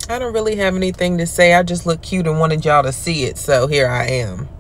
I don't really have anything to say. I just look cute and wanted y'all to see it, so here I am.